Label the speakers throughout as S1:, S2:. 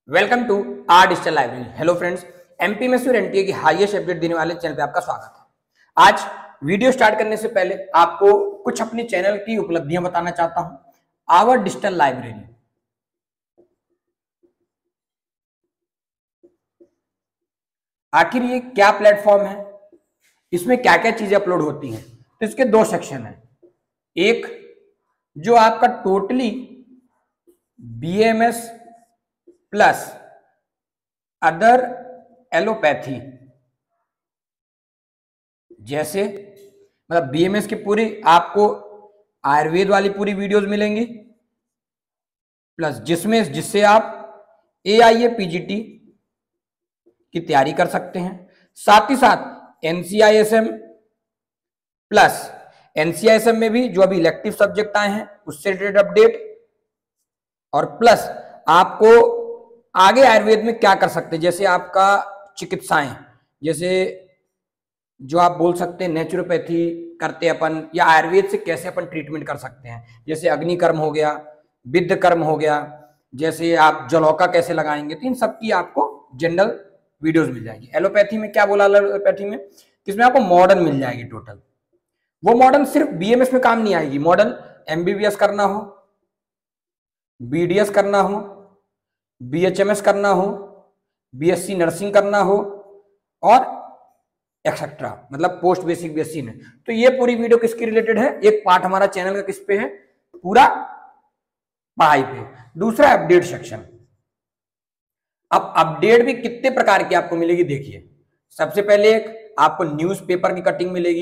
S1: Welcome to our digital library. Hello friends, MPMSC और NTA की highest update देने वाले चैनल पे आपका स्वागत है। आज वीडियो स्टार्ट करने से पहले आपको कुछ अपनी चैनल की उपलब्धियां बताना चाहता हूं। आवर डिजिटल लाइब्रेरी आखिर ये क्या प्लेटफॉर्म है, इसमें क्या क्या चीजें अपलोड होती हैं। तो इसके दो सेक्शन हैं। एक जो आपका totally BMS plus other allopathy, जैसे मतलब बीएमएस की पूरी आपको आयुर्वेद वाली पूरी वीडियोस मिलेंगी, प्लस जिससे आप एआईए पीजीटी की तैयारी कर सकते हैं। साथ ही साथ एनसीआईएसएम प्लस एनसीआईएसएम में भी जो अभी इलेक्टिव सब्जेक्ट आए हैं उससे रिलेटेड अपडेट, और प्लस आपको आगे आयुर्वेद में क्या कर सकते हैं, जैसे आपका चिकित्साएं, जैसे जो आप बोल सकते हैं नेचुरोपैथी करते अपन, या आयुर्वेद से कैसे अपन ट्रीटमेंट कर सकते हैं, जैसे अग्निकर्म हो गया, विद्ध कर्म हो गया, जैसे आप जलौका कैसे लगाएंगे। तो इन सब की आपको जनरल वीडियोस मिल जाएगी। एलोपैथी में क्या बोला, एलोपैथी में किसमें आपको मॉडर्न मिल जाएगी टोटल। वो मॉडर्न सिर्फ बीएमएस में काम नहीं आएगी, मॉडर्न एमबीबीएस करना हो, बीडीएस करना हो, बीएचएमएस करना हो, बीएससी नर्सिंग करना हो, और एक्सेट्रा, मतलब पोस्ट बेसिक बीएससी में। तो ये पूरी वीडियो किसकी रिलेटेड है, एक पार्ट हमारा चैनल का किस पे है, पूरा पढ़ाई पे। दूसरा अपडेट सेक्शन। अब अपडेट भी कितने प्रकार की आपको मिलेगी देखिए। सबसे पहले एक आपको न्यूज़पेपर की कटिंग मिलेगी,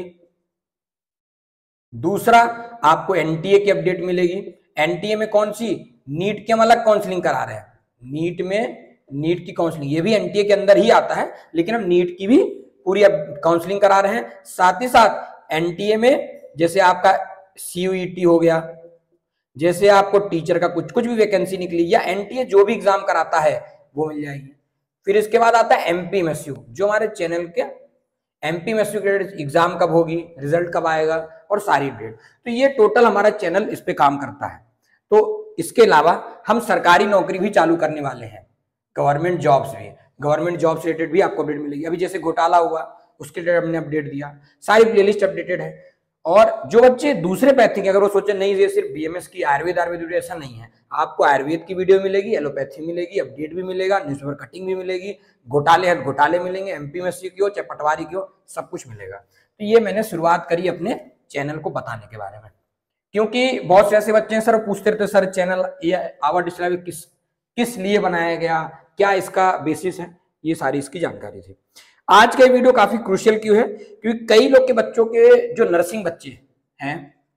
S1: दूसरा आपको एनटीए की अपडेट मिलेगी। एनटीए में कौन सी, नीट के हम अलग काउंसलिंग करा रहे हैं, नीट में नीट की काउंसलिंग, ये भी एनटीए के अंदर ही आता है, लेकिन हम नीट की भी पूरी काउंसलिंग करा रहे हैं। साथ ही साथ एनटीए में जैसे आपका सीयूईटी हो गया, जैसे आपको टीचर का कुछ भी वैकेंसी निकली, या एनटीए जो भी एग्जाम कराता है वो मिल जाएगी। फिर इसके बाद आता है एमपीएमएसयू, जो हमारे चैनल के एमपीएमएसयू के एग्जाम कब होगी, रिजल्ट कब आएगा, और सारी डेट। तो ये टोटल हमारा चैनल इस पे काम करता है। तो इसके अलावा हम सरकारी नौकरी भी चालू करने वाले हैं, गवर्नमेंट जॉब्स भी, गवर्नमेंट जॉब से रिलेटेड भी आपको अपडेट मिलेगी। अभी जैसे घोटाला हुआ उसके रिलेटेड हमने अपडेट दिया, सारी प्लेलिस्ट अपडेटेड है। और जो बच्चे दूसरे पैथिक, अगर वो सोचे नहीं ये सिर्फ बीएमएस की आयुर्वेद वीडियो, ऐसा नहीं है, आपको आयुर्वेद की वीडियो मिलेगी, एलोपैथी मिलेगी, अपडेट भी मिलेगा, न्यूज़पेपर कटिंग भी मिलेगी, घोटाले मिलेंगे, एमपीएमएससी की हो चाहे पटवारी की हो, सब कुछ मिलेगा। तो ये मैंने शुरुआत करी अपने चैनल को बताने के बारे में, क्योंकि बहुत से ऐसे बच्चे हैं सर पूछते रहते सर चैनल आवर डिजिटल किस लिए बनाया गया, क्या इसका बेसिस है, ये सारी इसकी जानकारी थी। आज का वीडियो काफी क्रूशियल क्यों है, क्योंकि कई लोग के बच्चों के जो नर्सिंग बच्चे हैं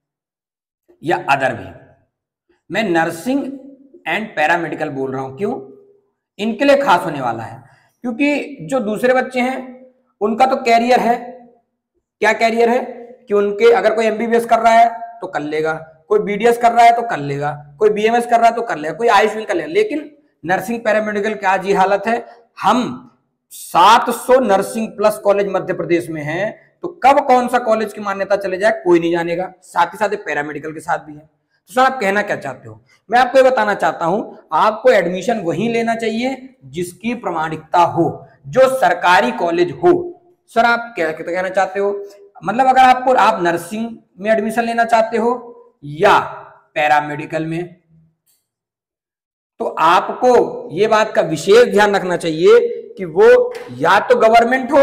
S1: या अदर भी, मैं नर्सिंग एंड पैरामेडिकल बोल रहा हूं, क्यों, इनके लिए खास होने वाला है। क्योंकि जो दूसरे बच्चे हैं उनका तो कैरियर है, क्या कैरियर है कि उनके अगर कोई एमबीबीएस कर रहा है तो कर लेगा, कोई बीडीएस कर रहा है तो कर लेगा, कोई बीएमएस कर रहा है तो कर लेगा, कोई आयुष भी कर लेगा। लेकिन नर्सिंग पैरामेडिकल की आज ये हालत है, हम 700 nursing plus college Madhya Pradesh में है, तो कब कौन सा कॉलेज की मान्यता चले जाए कोई नहीं जानेगा। साथ ही साथ पैरामेडिकल के साथ भी है। तो सर आप कहना क्या चाहते हो, मैं आपको ये बताना चाहता हूं, आपको एडमिशन वही लेना चाहिए जिसकी प्रामाणिकता हो, जो सरकारी कॉलेज हो। सर आप क्या कहना चाहते हो, मतलब अगर आप नर्सिंग में एडमिशन लेना चाहते हो या पैरामेडिकल में, तो आपको ये बात का विशेष ध्यान रखना चाहिए कि वो या तो गवर्नमेंट हो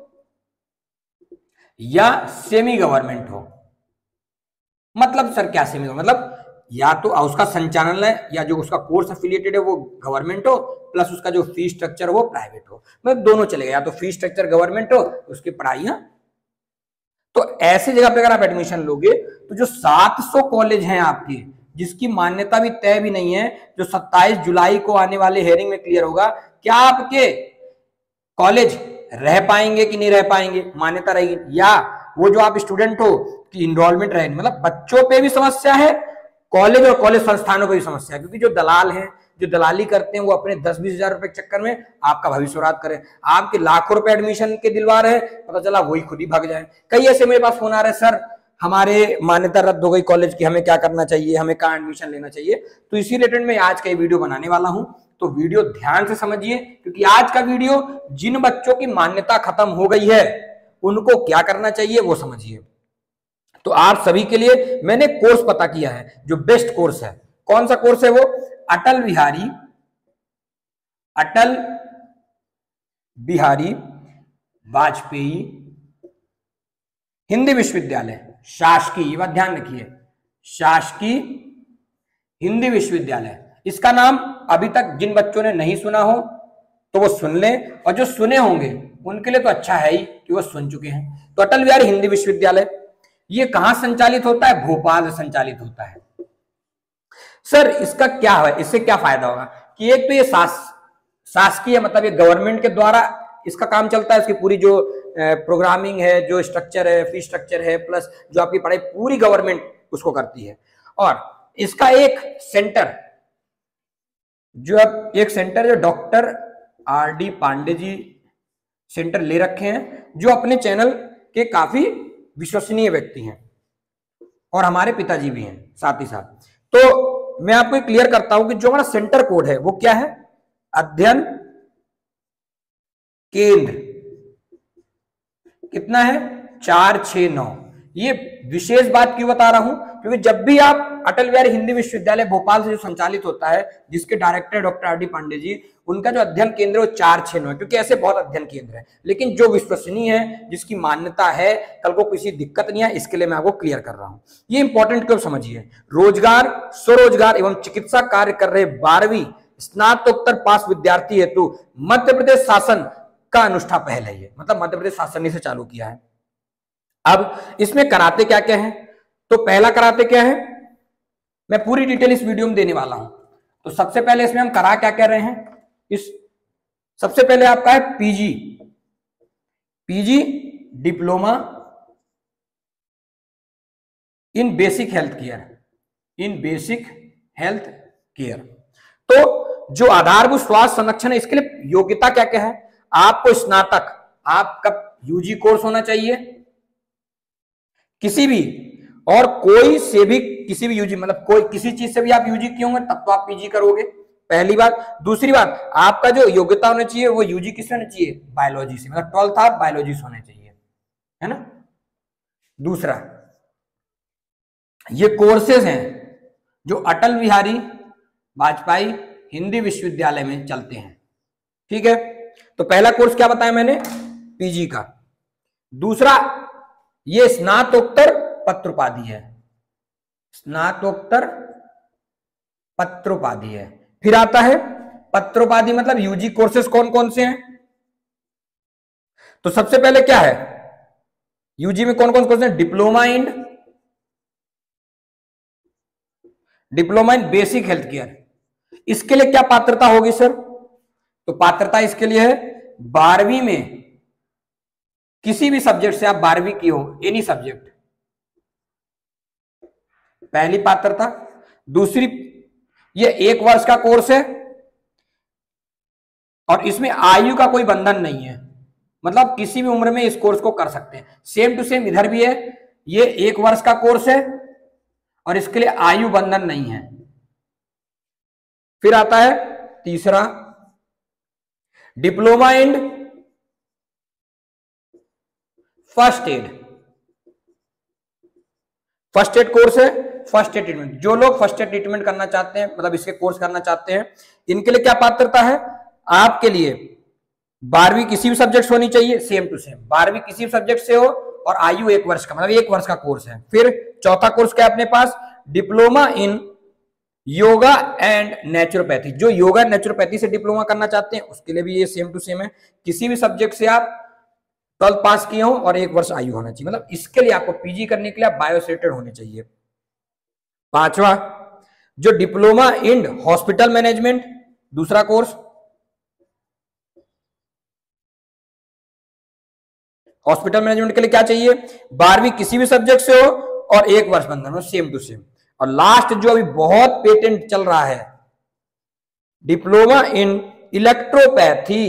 S1: या सेमी गवर्नमेंट हो। मतलब सर क्या सेमी, मतलब या तो उसका संचालन है या जो उसका कोर्स एफिलिएटेड है वो गवर्नमेंट हो, प्लस उसका जो फीस स्ट्रक्चर वो प्राइवेट हो, मतलब दोनों चलेगा, या तो फीस स्ट्रक्चर गवर्नमेंट हो, उसकी पढ़ाइयां। तो ऐसी जगह पे अगर आप एडमिशन लोगे तो जो 700 कॉलेज हैं आपके, जिसकी मान्यता भी तय भी नहीं है, जो 27 जुलाई को आने वाले हेयरिंग में क्लियर होगा, क्या आपके कॉलेज रह पाएंगे कि नहीं रह पाएंगे, मान्यता रहेगी, या वो जो आप स्टूडेंट हो कि इनरोलमेंट रहेगी। मतलब बच्चों पे भी समस्या है, कॉलेज और कॉलेज संस्थानों पे भी समस्या है, क्योंकि जो दलाल हैं, जो दलाली करते हैं, वो अपने 10-20 हजार रुपए के चक्कर में आपका भविष्य बर्बाद करें। आपके लाखों रुपए एडमिशन के दिलवा रहे, पता चला वही खुद ही भाग जाए। कई ऐसे मेरे पास फोन आ रहे, सर हमारे मान्यता रद्द हो गई कॉलेज की, हमें क्या करना चाहिए, हमें कहाँ एडमिशन लेना चाहिए। तो इसी रिलेटेड मैं आज का वीडियो बनाने वाला हूं। तो वीडियो ध्यान से समझिए, क्योंकि आज का वीडियो जिन बच्चों की मान्यता खत्म हो गई है उनको क्या करना चाहिए वो समझिए। तो आप सभी के लिए मैंने कोर्स पता किया है जो बेस्ट कोर्स है। कौन सा कोर्स है वो? अटल बिहारी वाजपेयी हिंदी विश्वविद्यालय, शासकीय, बात ध्यान रखिए, शासकीय हिंदी विश्वविद्यालय। इसका नाम अभी तक जिन बच्चों ने नहीं सुना हो तो वो सुन लें, और जो सुने होंगे उनके लिए तो अच्छा है ही कि वो सुन चुके हैं। तो अटल बिहारी हिंदी विश्वविद्यालय ये कहां संचालित होता है? भोपाल से संचालित होता है। सर इसका क्या है, इससे क्या फायदा होगा? कि एक तो ये शासकीय मतलब ये गवर्नमेंट के द्वारा इसका काम चलता है, इसकी पूरी जो प्रोग्रामिंग है, जो स्ट्रक्चर है, फीस स्ट्रक्चर है, प्लस जो आपकी पढ़ाई पूरी गवर्नमेंट उसको करती है। और इसका एक सेंटर जो doctor R.D. Pandey ji centre ले रखे हैं, जो अपने चैनल के काफी विश्वसनीय व्यक्ति हैं, और हमारे पिताजी भी हैं साथ ही साथ। तो मैं आपको क्लियर करता हूं कि जो हमारा सेंटर कोड है वो क्या है? अध्ययन केंद्र कितना है? 469। ये विशेष बात क्यों बता रहा हूं? क्योंकि जब भी आप अटल बिहारी हिंदी विश्वविद्यालय भोपाल से जो संचालित होता है, जिसके director doctor R.D. Pandey ji, उनका जो अध्ययन केंद्र है वो 469 है, क्योंकि ऐसे बहुत अध्ययन केंद्र है, लेकिन जो विश्वसनीय है, जिसकी मान्यता है, कल को किसी दिक्कत नहीं है, इसके लिए मैं आपको क्लियर कर रहा हूं। ये इंपॉर्टेंट क्यों समझिए। रोजगार, स्वरोजगार एवं चिकित्सा कार्य कर रहे 12वीं स्नातकोत्तर पास विद्यार्थी हेतु मध्य प्रदेश शासन का अनुष्ठान पहल है। ये मतलब मध्य प्रदेश शासन ने इसे चालू किया है। अब इसमें कराते क्या क्या है? तो पहला कराते क्या है मैं पूरी डिटेल इस वीडियो में देने वाला हूं। तो सबसे पहले इसमें हम करा क्या कह रहे हैं? सबसे पहले आपका है PG diploma in basic health care. तो जो आधारभूत स्वास्थ्य संरक्षण है, इसके लिए योग्यता क्या क्या है? आपको स्नातक, आपका यूजी कोर्स होना चाहिए किसी भी, और कोई से भी किसी भी यूजी मतलब कोई किसी चीज से भी आप यूजी किए होंगे तब तो आप पीजी करोगे, पहली बात। दूसरी बात, आपका जो योग्यता होनी चाहिए वो यूजी किससे होनी चाहिए? बायोलॉजी से, मतलब 12th आप बायोलॉजी से होने चाहिए, है ना। दूसरा, ये कोर्सेज हैं जो अटल बिहारी वाजपेयी हिंदी विश्वविद्यालय में चलते हैं, ठीक है। तो पहला कोर्स क्या बताया मैंने? पीजी का। दूसरा, ये स्नातकोत्तर पत्रोपाधि है, स्नातकोत्तर पत्रोपाधि है। फिर आता है पत्रोपाधि मतलब यूजी कोर्सेज कौन कौन से हैं? तो सबसे पहले क्या है यूजी में कौन कौन कोर्स हैं? Diploma in basic health care. इसके लिए क्या पात्रता होगी सर? तो पात्रता इसके लिए है 12वीं में किसी भी सब्जेक्ट से आप 12वीं की हो, एनी सब्जेक्ट, पहली पात्रता। दूसरी, ये 1 वर्ष का कोर्स है और इसमें आयु का कोई बंधन नहीं है, मतलब किसी भी उम्र में इस कोर्स को कर सकते हैं। सेम टू सेम इधर भी है, ये 1 वर्ष का कोर्स है और इसके लिए आयु बंधन नहीं है। फिर आता है तीसरा, diploma in first aid course है। फर्स्ट एड ट्रीटमेंट, जो लोग फर्स्ट एड ट्रीटमेंट करना चाहते हैं, मतलब इसके कोर्स करना चाहते हैं, इनके लिए क्या पात्रता है? आपके लिए 12वीं किसी भी सब्जेक्ट से होनी चाहिए, सेम टू सेम 12वीं किसी भी सब्जेक्ट से हो, और आयु 1 वर्ष का, मतलब 1 वर्ष का कोर्स है। फिर चौथा कोर्स क्या है अपने पास? Diploma in yoga and naturopathy. जो योगा नेचुरोपैथी से डिप्लोमा करना चाहते हैं उसके लिए भी ये सेम टू सेम है, किसी भी सब्जेक्ट से आप 12th पास किए हो और 1 वर्ष आयु होना चाहिए, मतलब इसके लिए आपको पीजी करने के लिए आप बायोसेटेड होने चाहिए। पांचवा, जो डिप्लोमा इन हॉस्पिटल मैनेजमेंट, दूसरा कोर्स, हॉस्पिटल मैनेजमेंट के लिए क्या चाहिए? 12वीं किसी भी सब्जेक्ट से हो और 1 वर्ष बंधन हो, सेम टू सेम। और लास्ट जो अभी बहुत पेटेंट चल रहा है, डिप्लोमा इन इलेक्ट्रोपैथी,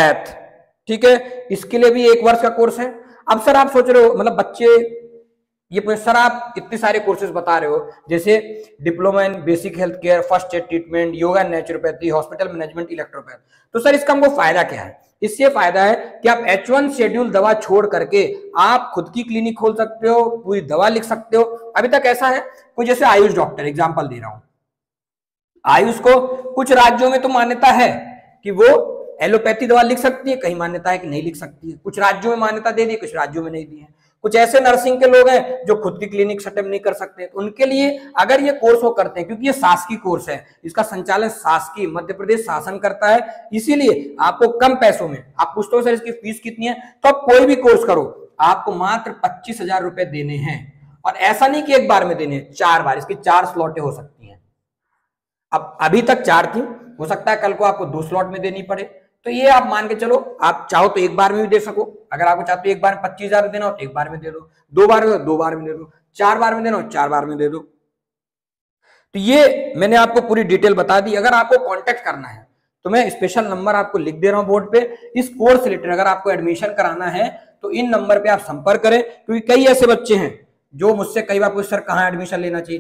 S1: ठीक है, इसके लिए भी 1 वर्ष का कोर्स है। अब सर आप सोच रहे हो, मतलब बच्चे ये पूछे सर आप इतने सारे कोर्सेज बता रहे हो, जैसे diploma in basic health care, first aid treatment, yoga, naturopathy, hospital management, electropath, तो सर इसका हमको फायदा क्या है? इससे फायदा है कि आप H1 शेड्यूल दवा छोड़ करके आप खुद की क्लिनिक खोल सकते हो, पूरी दवा लिख सकते हो। अभी तक ऐसा है, कोई जैसे आयुष डॉक्टर, एग्जांपल दे रहा हूं, आयुष को कुछ राज्यों में तो मान्यता है कि वो एलोपैथी दवा लिख सकती है, कहीं मान्यता है कि नहीं लिख सकती है, कुछ राज्यों में मान्यता दे दी, कुछ राज्यों में नहीं दी है। कुछ ऐसे नर्सिंग के लोग हैं जो खुद की क्लिनिक सेटअप नहीं कर सकते, तो उनके लिए अगर ये कोर्स वो करते हैं, क्योंकि ये शासकीय कोर्स है, इसका संचालन शासकीय मध्य प्रदेश शासन करता है, इसीलिए आपको कम पैसों में, आप पूछते हो सर इसकी फीस कितनी है, तो आप कोई भी कोर्स करो आपको मात्र 25,000 रुपए देने हैं। और ऐसा नहीं कि एक बार में देने, 4 बार, इसकी 4 स्लॉटें हो सकती हैं। अब अभी तक 4 थी, हो सकता है कल को आपको 2 स्लॉट में देनी पड़े, तो ये आप मान के चलो, आप चाहो तो एक बार में भी दे सको, अगर आपको चाहते हो एक बार में 25,000 देना हो तो एक बार में दे दो, 2 बार में 2 बार में दे दो, 4 बार में देना हो 4 बार में दे दो। तो ये मैंने आपको पूरी डिटेल बता दी। अगर आपको कांटेक्ट करना है तो मैं स्पेशल नंबर आपको लिख दे रहा हूं बोर्ड पे, इस कोर्स रिलेटेड अगर आपको एडमिशन कराना है तो इन नंबर पे आप संपर्क करें, क्योंकि कई ऐसे बच्चे हैं जो मुझसे कई बार पूछते सर कहां एडमिशन लेना चाहिए।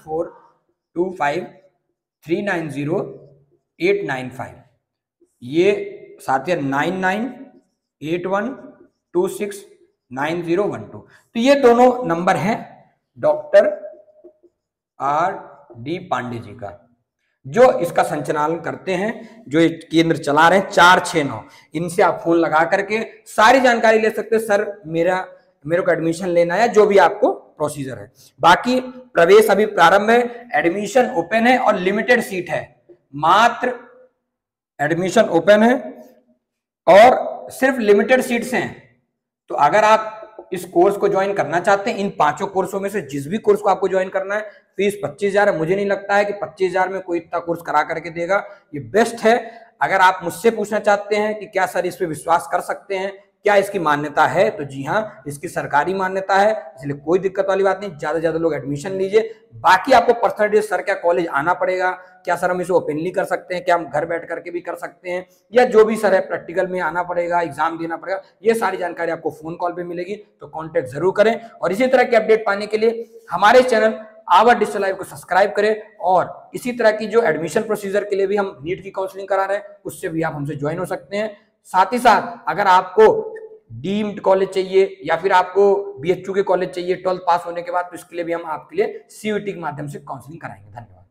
S1: 9425390895, ये साथिया 9981269012, तो ये दोनों नंबर हैं डॉक्टर R.D. पांडे जी का, जो इसका संचालन करते हैं, जो केंद्र चला रहे हैं 469। इनसे आप फोन लगा करके सारी जानकारी ले सकते हैं, सर मेरे को एडमिशन लेना है, जो भी आपको प्रोसीजर है। बाकी प्रवेश अभी प्रारंभ है, एडमिशन ओपन है और लिमिटेड सीट है, मात्र एडमिशन ओपन है और सिर्फ लिमिटेड सीट्स हैं। तो अगर आप इस कोर्स को ज्वाइन करना चाहते हैं, इन 5 कोर्सों में से जिस भी कोर्स को आपको ज्वाइन करना है, फीस 25,000 है। मुझे नहीं लगता है कि 25,000 में कोई इतना कोर्स करा करके देगा, ये बेस्ट है। अगर आप मुझसे पूछना चाहते हैं कि क्या सर इस पे विश्वास कर सकते हैं, क्या इसकी मान्यता है, तो जी हाँ, इसकी सरकारी मान्यता है, इसलिए कोई दिक्कत वाली बात नहीं, ज्यादा से ज्यादा लोग एडमिशन लीजिए। बाकी आपको पर्सनल डिटेल, सर क्या कॉलेज आना पड़ेगा, क्या सर हम इसे ओपनली कर सकते हैं, क्या हम घर बैठ करके भी कर सकते हैं, या जो भी सर है प्रैक्टिकल में आना पड़ेगा, एग्जाम देना पड़ेगा, ये सारी जानकारी आपको फोन कॉल पे मिलेगी, तो कांटेक्ट जरूर करें। और इसी तरह की अपडेट पाने के लिए हमारे चैनल आवर डिजिटल लाइव को सब्सक्राइब करें, और इसी तरह की जो एडमिशन प्रोसीजर के लिए भी हम नीट की काउंसलिंग करा रहे हैं, उससे भी आप हमसे ज्वाइन हो सकते हैं। साथ ही साथ अगर आपको डीम्ड कॉलेज चाहिए या फिर आपको BHU के कॉलेज चाहिए 12th पास होने के बाद, तो इसके लिए भी हम आपके लिए CUET के माध्यम से काउंसलिंग कराएंगे। धन्यवाद।